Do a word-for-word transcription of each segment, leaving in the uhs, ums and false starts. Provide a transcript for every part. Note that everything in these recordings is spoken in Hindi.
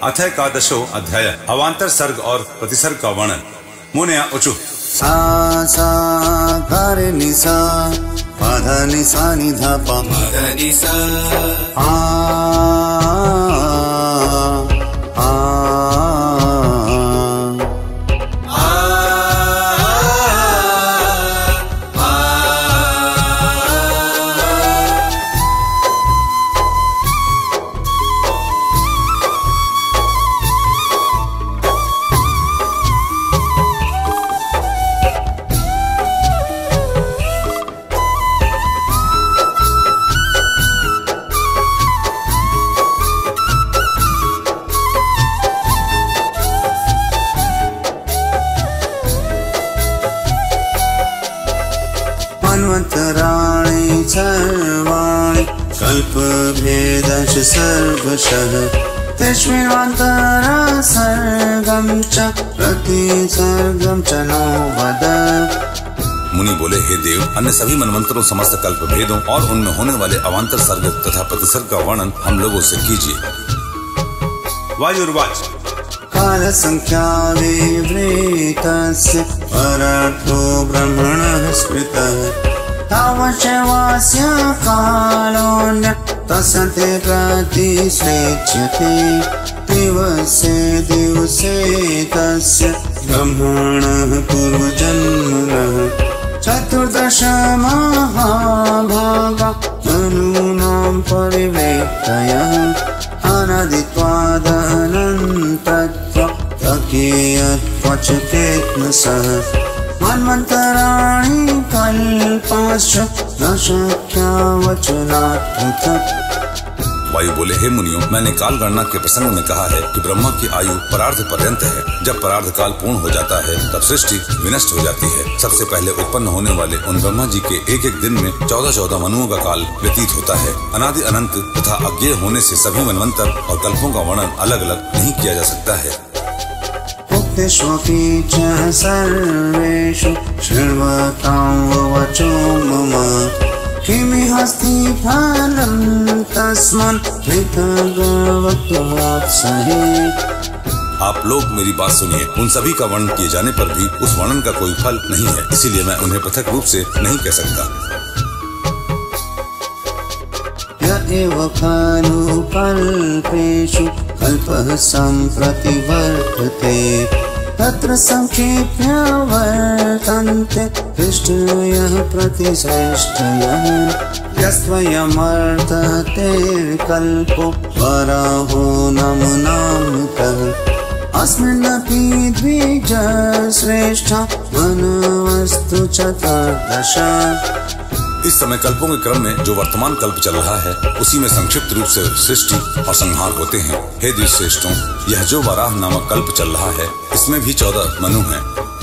अथ एकादशो अध्याय अवांतर सर्ग और प्रतिसर्ग का वर्णन। मुनया उचु सा सा रे नि सा पा ध नि सा नि ध प म ध नि सा आ आ मन्वन्तराणि सर्वाणि कल्पभेदश सर्वशः तस्मिन्नन्तरा सर्गं च प्रतिसर्गं च नो वद। मुनि बोले, हे देव, अन्य सभी मनवंतरों, समस्त कल्प भेदों और उनमें होने वाले अवांतर सर्ग तथा प्रतिसर्ग का वर्णन हम लोगों से कीजिए। वायुर्वाच काल संख्या विवृतस्य परार्थो ब्रह्मणः स्मृतः तावश्चैवास्य कालोऽन्य तस्य प्रतिसृज्यते दिवसे दिवसे तस्य ब्रह्मणः पूर्वजन्मनः चतुर्दश महाभागा मनूनां परिवेत्तयः अनादित्वादनन्तत्वकेयत्वचेत्न सह मन्वन्तराणि कल्पाश्च न शक्या वचनात् पृथक्। वायु बोले, हे मुनियों, मैंने काल गणना के प्रसंग में कहा है कि ब्रह्मा की आयु परार्ध पर्यंत है। जब परार्ध काल पूर्ण हो जाता है तब सृष्टि विनष्ट हो जाती है। सबसे पहले उत्पन्न होने वाले उन ब्रह्मा जी के एक एक दिन में चौदह चौदह मनुओं का काल व्यतीत होता है। अनादि अनंत तथा अज्ञेय होने से सभी मनवंतर और कल्पों का वर्णन अलग अलग नहीं किया जा सकता है। उक्तेष्वपि च सर्वेषु शृण्वतां वचो मम किमिहस्ति फलं तस्मात् पृथग् वक्तुमुत्सहे। आप लोग मेरी बात सुनिए। उन सभी का वर्णन किए जाने पर भी उस वर्णन का कोई फल नहीं है, इसीलिए मैं उन्हें पृथक रूप से नहीं कह सकता। य एव खलु कल्पेषु कल्पः सम्प्रति वर्तते तत्र संक्षेप्य वर्तन्ते दृष्टयः प्रतिश्रेष्ठयः यस्त्वयमर्थते कल्पो वराहो नमनामतः अस्मिन्नपि द्विजश्रेष्ठा मनवस्तु चतुर्दश। इस समय कल्पों के क्रम में जो वर्तमान कल्प चल रहा है उसी में संक्षिप्त रूप से सृष्टि और संहार होते हैं। हे द्विश्रेष्ठों, यह जो वराह नामक कल्प चल रहा है इसमें भी चौदह मनु हैं।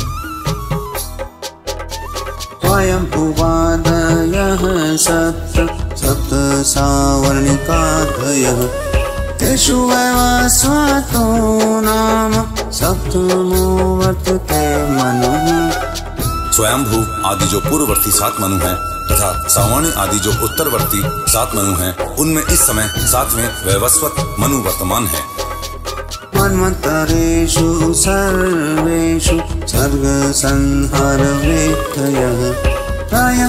स्वयंभुवादयः सप्त सप्त सावर्णिकादयः तेषु वैवस्वतो नाम सप्तमो वर्तते मनुः। स्वयंभू आदि जो पूर्ववर्ती सात मनु हैं तथा सावर्णी आदि जो उत्तरवर्ती सात मनु हैं, उनमें इस समय सातवें वैवस्वत मनु वर्तमान है। मन्वन्तरेषु सर्वेषु सर्ग संहार वृत्तयः प्रायः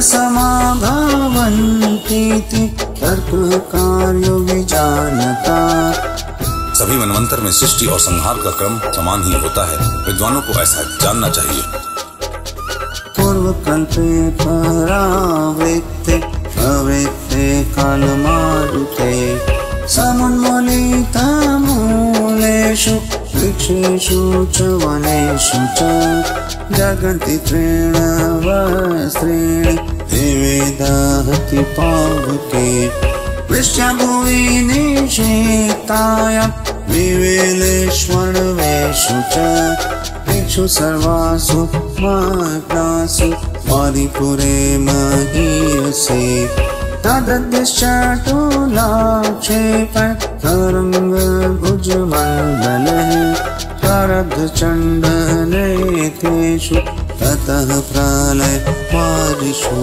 समाभवन्तीति तर्क कार्यो विजानता। सभी मनवंतर में सृष्टि और संहार का क्रम समान ही होता है। विद्वानों को ऐसा जानना चाहिए। पूर्वकल्पे परावृत्ते प्रवृत्ते कालमारुते समुन्मूलिता मूलेषु वृक्षेषु च वनेषु च जगन्ति तृणवस्त्रेणि दिवे दहति पावके पृष्ठभुवि निषेक्तायां विवेलेष्वणवेषु च दिक्षु सर्वासु मग्नासु वारिपुरे महीयसे तदद्यश्चाटुलाक्षेपः तरङ्गभुजमण्डलः प्रारब्धचण्डनेतेषु ततः प्रलय वारिषु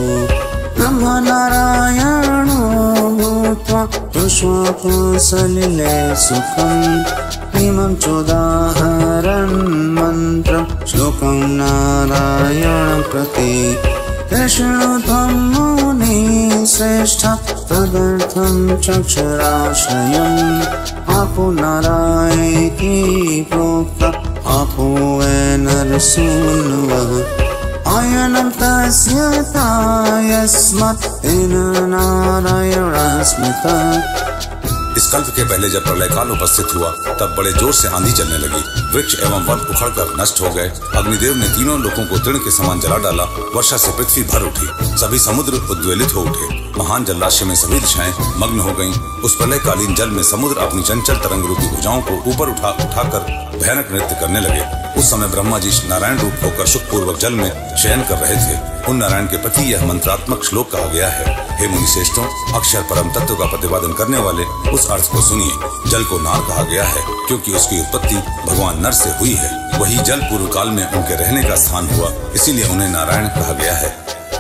ब्रह्मनारायणो भूत्वा पुष्पसलिले सुखम् इमं चोदाहरन् मन्त्रं श्लोकं नारायणं प्रति कृष्णो त्वं मुनिः श्रेष्ठ तदर्थं चक्षुराश्रयम् आपो नारायणेति प्रोक्त आपो वै नरसूनुवः आयनं तस्य तायस्मात् तेन नारायणः स्मृतः। इस कल्प के पहले जब प्रलय काल उपस्थित हुआ तब बड़े जोर से आंधी चलने लगी, वृक्ष एवं वन उखड़कर नष्ट हो गए। अग्निदेव ने तीनों लोगों को तृण के समान जला डाला। वर्षा से पृथ्वी भर उठी, सभी समुद्र उद्वेलित हो उठे। महान जलराशि में सभी दिशाएं मग्न हो गईं। उस प्रलयकालीन जल में समुद्र अपनी चंचल तरंग रूपी भुजाओं को ऊपर उठा उठाकर भयानक नृत्य करने लगे। उस समय ब्रह्मा जी नारायण रूप होकर सुखपूर्वक जल में शयन कर रहे थे। उन नारायण के प्रति यह मंत्रात्मक श्लोक कहा गया है। हे मुनि श्रेष्ठों, अक्षर परम तत्व का प्रतिपादन करने वाले उस अर्थ को सुनिए। जल को नार कहा गया है क्योंकि उसकी उत्पत्ति भगवान नर से हुई है। वही जल पूर्व काल में उनके रहने का स्थान हुआ, इसीलिए उन्हें नारायण कहा गया है।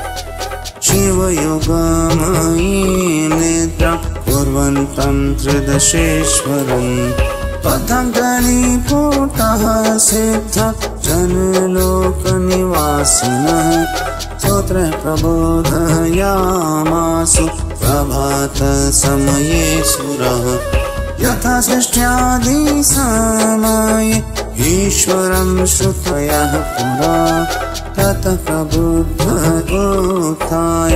शिवयोगमयी निद्रा कुर्वन्तं त्रिदशेश्वरम् पतङ्गलिपुटः सिद्ध जनलोकनिवासिनः स्तोत्र प्रबोधयामासु प्रभातसमये सुरः यथा सृष्ट्यादि समये ईश्वरं श्रुतयः पुरा ततः प्रबुद्धोत्थाय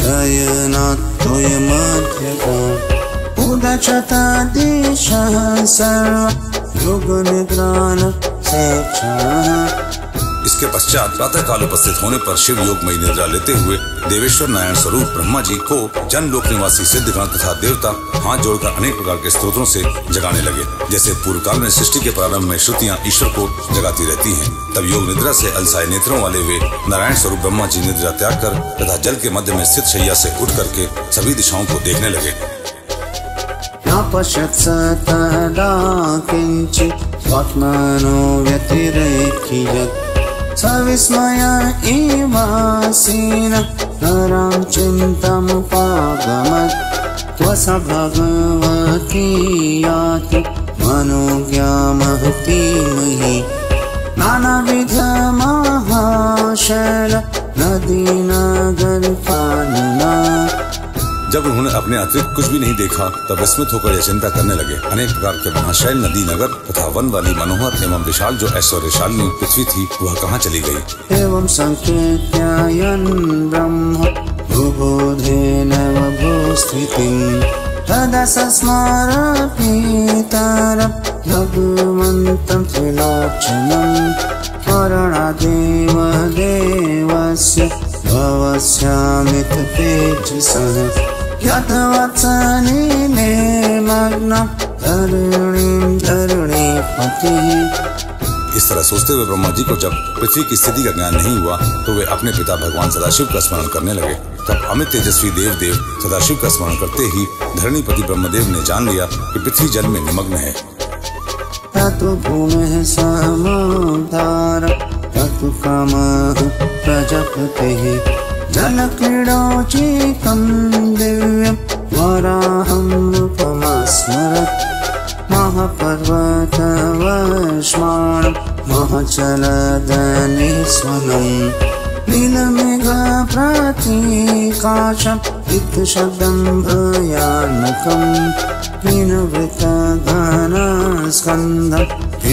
शयनात्तोयमध्यगः उदचत दिशः सर्व युगनिद्रान् सेक्षणः। इसके पश्चात प्रातः काल उपस्थित होने पर शिव योगमयी निद्रा लेते हुए देवेश्वर नारायण स्वरूप ब्रह्मा जी को जन लोक निवासी सिद्धगण तथा देवता हाथ जोड़कर अनेक प्रकार के स्तोत्रों से जगाने लगे। जैसे पूर्व काल में सृष्टि के प्रारंभ में श्रुतियां ईश्वर को जगाती रहती हैं, तब योग निद्रा से अलसाए नेत्रों वाले वे नारायण स्वरूप ब्रह्मा जी निद्रा त्याग कर तथा जल के मध्य में स्थित शैया से उठ करके सभी दिशाओं को देखने लगे। नापश्यत् स तदा किञ्चित् स्वात्मनो व्यतिरेक्ष्यत् स विस्मय इवासीन नरां चिन्तमुपागमत् त्वस भगवती याति मनोज्ञामहती मही नानाविध महाशैल नदीनागरपालिना। जब उन्होंने अपने अतिरिक्त कुछ भी नहीं देखा तब विस्मित होकर यह चिंता करने लगे। अनेक प्रकार के महाशैल नदी नगर तथा वन वाली मनोहर एवं विशाल जो ऐश्वर्यशालिनी पृथ्वी थी वह कहाँ चली गई। एवं संकेत्यायन् ब्रह्म भूबोधेन भूस्थितिं तदा सस्मार पीतरं भगवन्तं त्रिलोचनं करणादेव देवस्य भवस्यामित तेजसः यथवत्सनिले मग्नं तरुणीं तरुणीपतिः। इस तरह सोचते हुए ब्रह्मा जी को जब पृथ्वी की स्थिति का ज्ञान नहीं हुआ तो वे अपने पिता भगवान सदाशिव का स्मरण करने लगे। तब अमित तेजस्वी देव देव सदाशिव का स्मरण करते ही धरणीपति ब्रह्मदेव ने जान लिया कि पृथ्वी जल में निमग्न है। ततु भूमेः समुद्धार ततु कामः प्रजापतिः जलक्रीडोचितं दिव्यं वराहं रूपमस्मरत् महापर्वतवश्माणं महाचलदनिस्वनं नीलमेघप्रतीकाशं वित्तशब्दं भयानकं हीनवृत्तघनस्कन्धं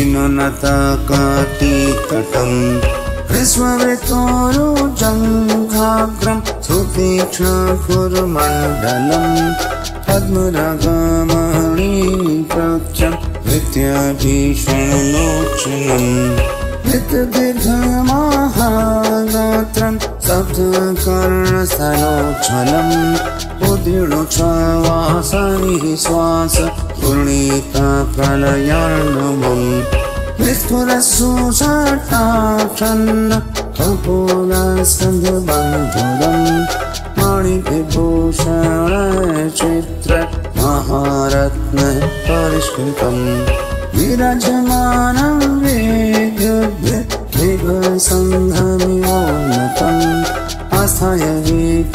हीननतकटितटं विश्ववृत्तोरुजङ्घाग्रं सुतीक्ष्णकुरुमण्डलं पद्मरागमणिप्रख्यं नित्यभीषणलोचनं नित्यदीर्घमहागात्रं सप्तकर्णस्थलोज्ज्वलम् उदीर्णोच्छ्वासैः श्वास पूर्णितप्रलयार्णवम् विस्फुरस्सुषट्टाक्षन्न कपोलस्कन्धबन्धुरम् मणिविभूषणचित्र महारत्नः परिष्कृतम् विराजमानं विघसन्धमिवोन्नतम् आस्थाय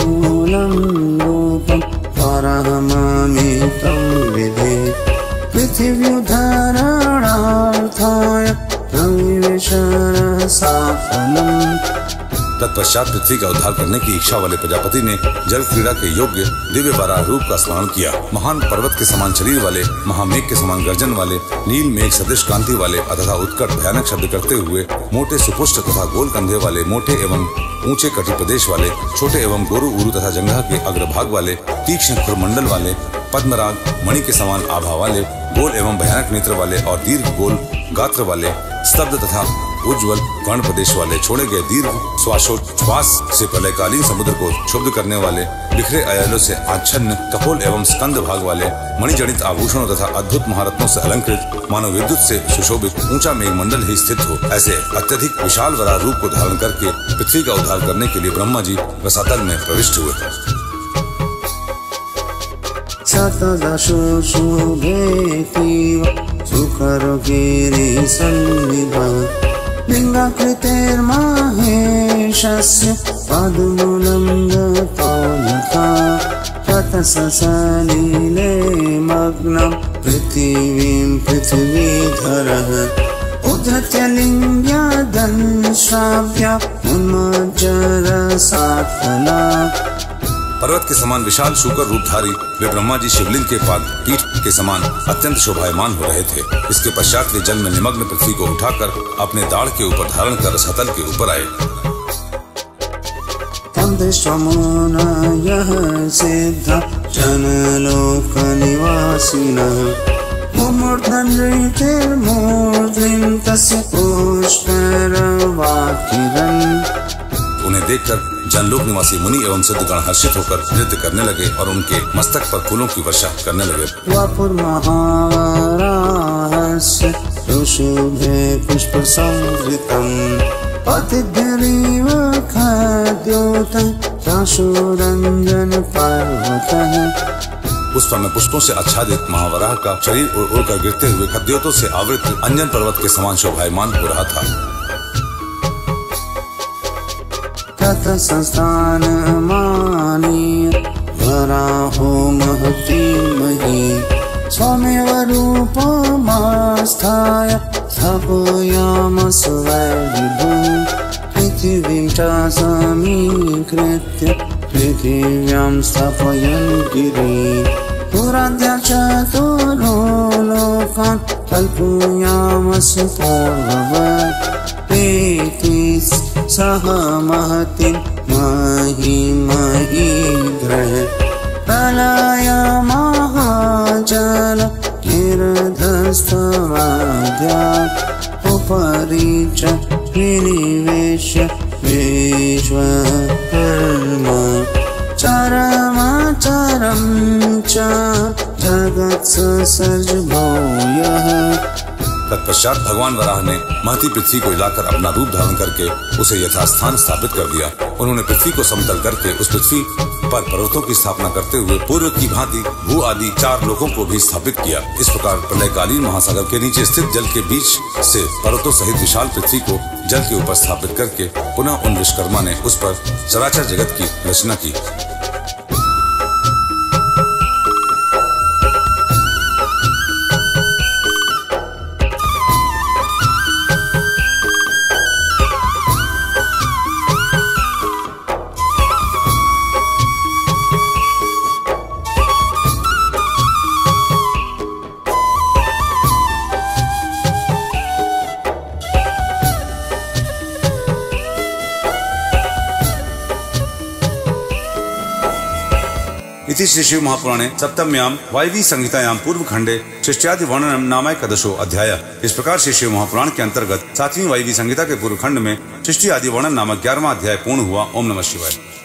विपुलं रूपं परममितं विधे पृथिव्युद्धरणार्थाय प्रविवेशरसाफलम्। तत्पश्चात पृथ्वी का उद्धार करने की इच्छा वाले प्रजापति ने जल क्रीड़ा के योग्य दिव्य वराह रूप का स्मरण किया। महान पर्वत के समान शरीर वाले, महामेघ के समान गर्जन वाले, नील मेघ सदृश कांति वाले तथा उत्कट भयानक शब्द करते हुए, मोटे सुपुष्ट तथा गोल कंधे वाले, मोटे एवं ऊंचे कटि प्रदेश वाले, छोटे एवं गोरु उरु तथा जंघा के अग्रभाग वाले, तीक्ष्ण खुरमंडल वाले, पद्मराग मणि के समान आभा वाले, गोल एवं भयानक नेत्र वाले और दीर्घ गोल गात्र वाले, स्तब्ध तथा उज्ज्वल कर्ण प्रदेश वाले, छोड़े गए दीर्घ श्वासोच्छ्वास से प्रलयकालीन समुद्र को क्षुब्ध करने वाले, बिखरे अयलों से आच्छन्न कपोल एवं स्कंद भाग वाले, मणिजड़ित आभूषणों तथा अद्भुत महारत्नों से अलंकृत, मानव विद्युत से सुशोभित ऊंचा मेघमंडल ही स्थित हो, ऐसे अत्यधिक विशाल वराह रूप को धारण करके पृथ्वी का उद्धार करने के लिए ब्रह्मा जी रसातल में प्रविष्ट हुए। सतदशुशुभेतीव सुखरोगिरि सन्निभः लिङ्गाकृतेर्माहेशस्य पद्मूलं गतो यथा ततः ससलिले मग्नं पृथिवीं पृथ्वीधरः उद्धृत्य लिङ्ग्यादंश्राव्य उन्मज्जरसात्फला। पर्वत के समान विशाल शूकर रूपधारी वे ब्रह्मा जी शिवलिंग के पाद पीठ के समान अत्यंत शोभायमान हो रहे थे। इसके पश्चात वे जल में निमग्न पृथ्वी को उठाकर अपने दाढ़ के ऊपर धारण कर रसातल के ऊपर आए। तं दृष्ट्वा मुनयः सिद्धा जनलोकनिवासिनः मुमूर्धनृतिर्मूर्ध्निं तस्य पुष्करवाकिरन्। उन्हें देखकर जनलोक निवासी मुनि एवं सिद्धगण हर्षित होकर नृत्य करने लगे और उनके मस्तक पर फूलों की वर्षा करने लगे। वपुर्महावराहस्य सुशुभे पुष्पसंवृतं पतिभिरीव खाद्योतं चाशुरञ्जन पर्वतः। उस समय पुष्पों से आच्छादित महावराह का शरीर उड़ उड़कर गिरते हुए खद्योतों से आवृत अंजन पर्वत के समान शोभायमान हो रहा था। ततः संस्थानमानीय वराहो महती मही स्वमेव रूपमास्थाय स्थापयामास वैविभुम्। पृथिवीं च समीकृत्य पृथिव्यां स्थापयन् गिरिं पुराद्य चतुरो लोकान् कल्पयामास पूर्ववत्। सह महतिं महिमहीग्रह प्रलय महाजल गिरधस्तवाद्यात् उपरि च विनिवेश्य विश्वकर्मा चरमचरं च जगत्ससर्ज भूयः। तत्पश्चात भगवान वराह ने महती पृथ्वी को हिलाकर अपना रूप धारण करके उसे यथास्थान स्थापित कर दिया। उन्होंने पृथ्वी को समतल करके उस पृथ्वी पर पर्वतों की स्थापना करते हुए पूर्व की भांति भू आदि चार लोकों को भी स्थापित किया। इस प्रकार प्रलयकालीन महासागर के नीचे स्थित जल के बीच से पर्वतों सहित विशाल पृथ्वी को जल के ऊपर स्थापित करके पुनः उन विश्वकर्मा ने उस पर चराचर जगत की रचना की। इति श्री शिव महापुराणे सप्तम्यां वायवी संहितायां पूर्व खंडे शिष्ट्यादि वर्णनम नामैकदशो अध्याय। इस प्रकार श्री शिव महापुराण के अंतर्गत सातवीं वायवी संहिता के पूर्व खंड में शिष्टि आदि वर्णन नामक ग्यारहवां अध्याय पूर्ण हुआ। ओम नमः शिवाय।